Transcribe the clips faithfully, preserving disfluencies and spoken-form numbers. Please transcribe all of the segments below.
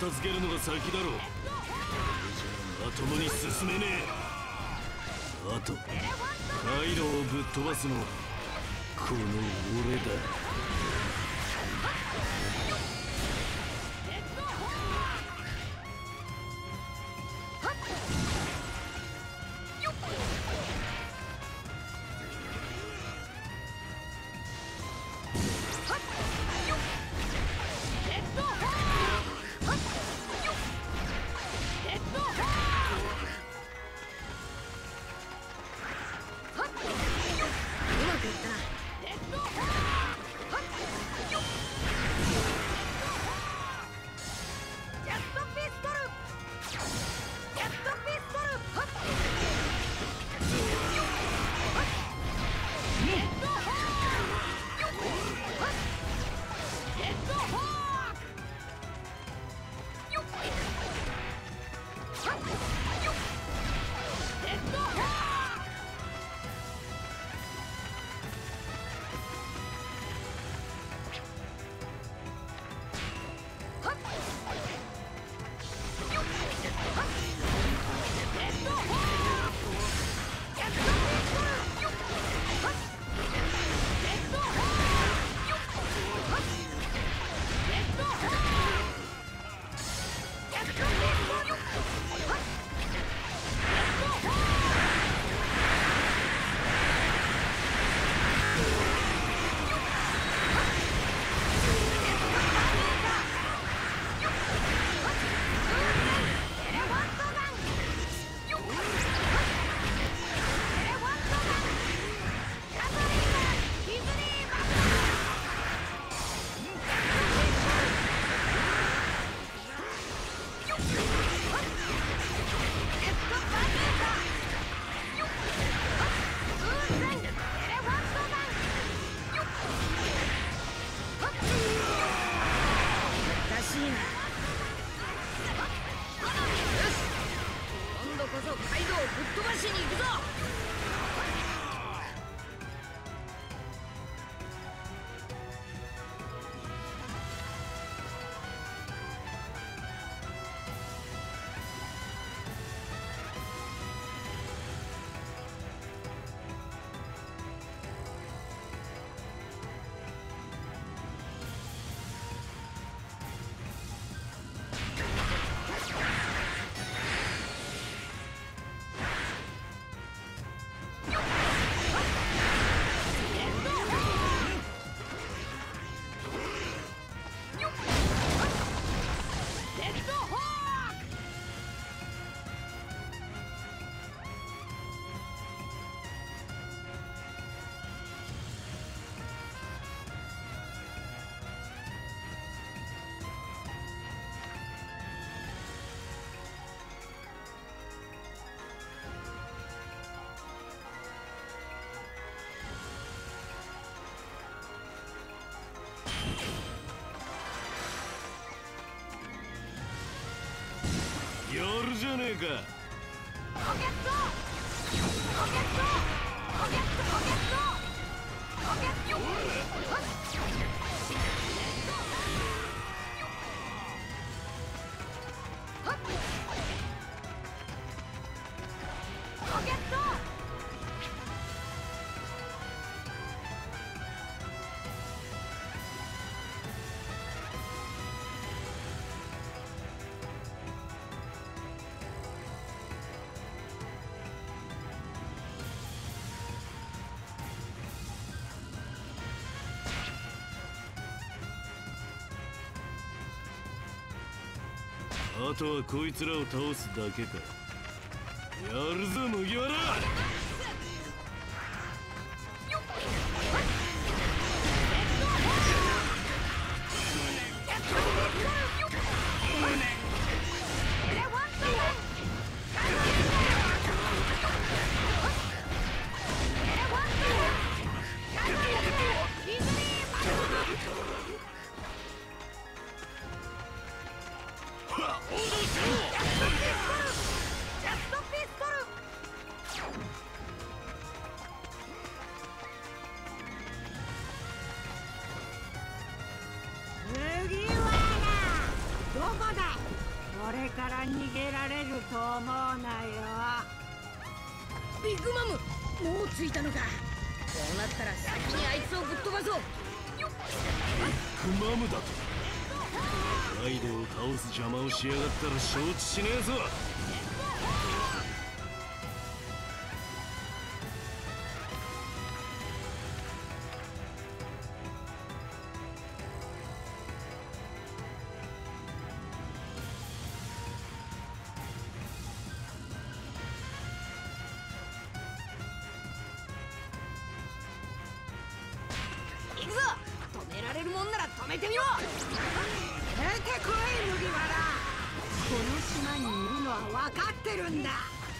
片付けるのが先だろう。まともに進めねえ。あとカイロをぶっ飛ばすのはこの俺だ。やるじゃねえか。ロケットロケットロケットロケットロケットロケットあとはこいつらを倒すだけか。やるぞ麦わら。 られると思うなよ。 ビッグマム、もう着いたのか。こうなったら先にあいつをぶっ飛ばそう。 ビッグマムだと。ライドを倒す邪魔をしやがったら承知しねえぞ。 行くぞ。止められるもんなら止めてみろ。 出てこい麦わら。この島にいるのは分かってるんだ。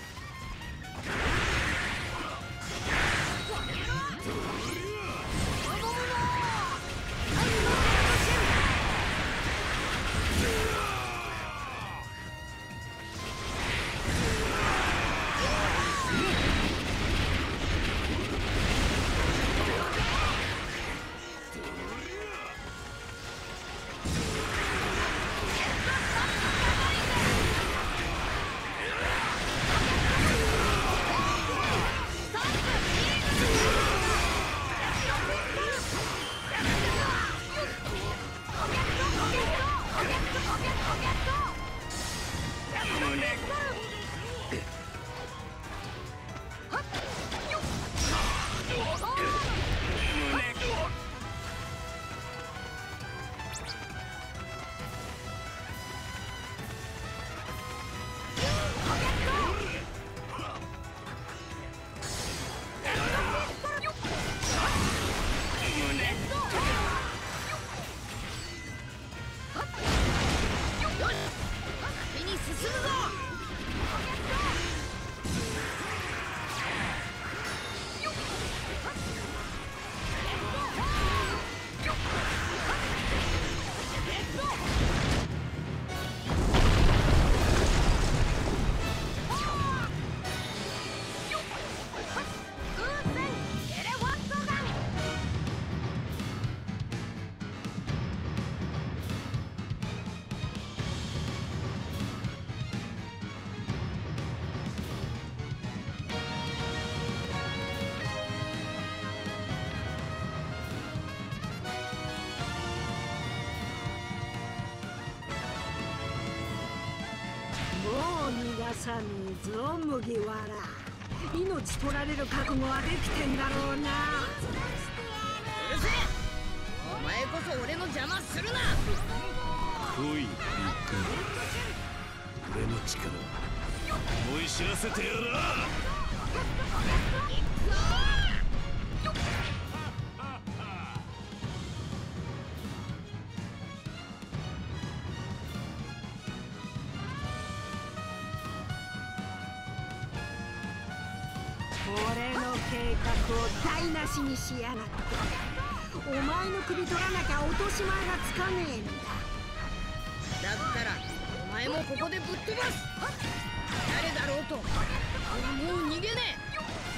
もう逃がさねえぞ麦わら。命取られる覚悟はできてんだろうな。 うるせえ。お前こそ俺の邪魔するな。 来いビッグマム。俺の力思い知らせてやらあ。 俺の計画を台無しにしやがって。お前の首取らなきゃ落とし前がつかねえんだ。 だったらお前もここでぶっ飛ばす。誰だろうと俺はもう逃げねえ。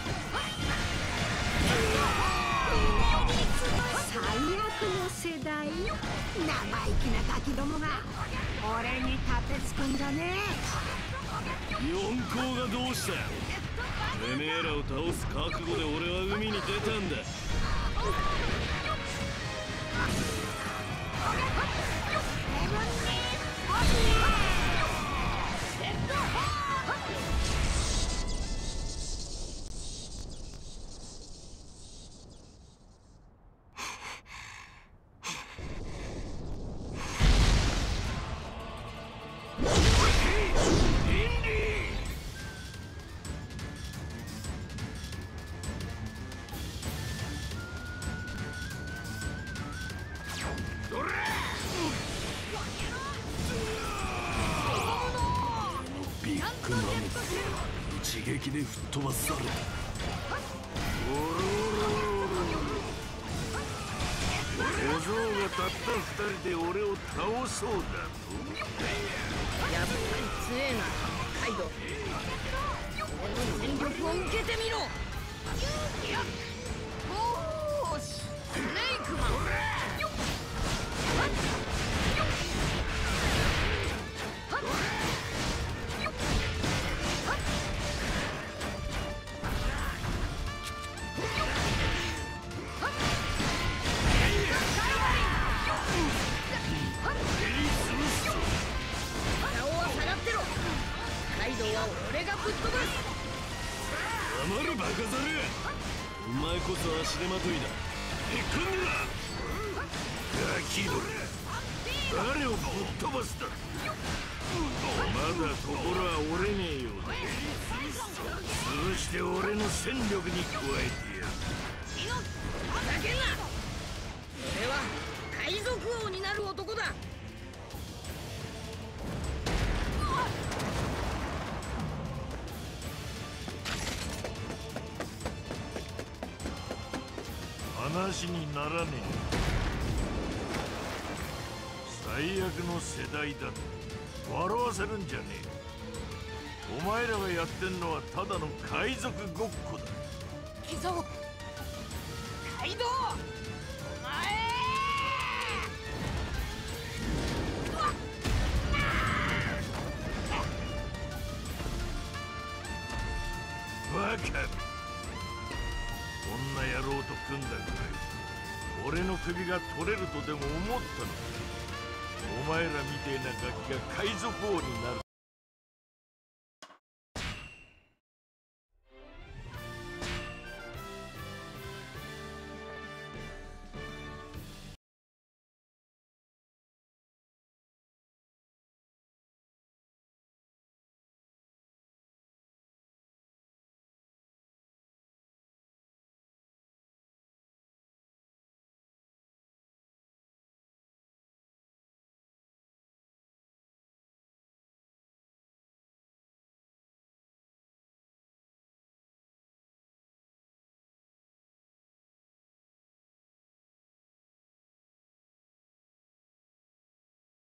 最悪の世代。生意気なガキどもが俺に立てつくんだね。 四皇がどうした。てめえらを倒す覚悟で俺は海に出たんだ。ビッグマム一撃で吹っ飛ばされた。 小僧がたった二人で俺を倒そうだと。 やっぱり強えなカイドウ。俺の全力を受けてみろ。おーしスネークマン。 ドは俺がぶっ飛ばす。 黙れバカザル。お前こそ足手まといだ。へっこんでな。ガキどれ、誰をぶっ飛ばすだ。まだ心は折れねえようだ。潰して俺の戦力に加えてやる。 ふざけんな。俺は海賊王になる男だ。 話にならねえ。最悪の世代だと笑わせるんじゃねえ。お前らがやってんのはただの海賊ごっこだ。 行くぞカイドウ、お前。 バカめ、こんな野郎と組んだぐらい俺の首が取れるとでも思ったのか。お前らみてえなガキが海賊王になる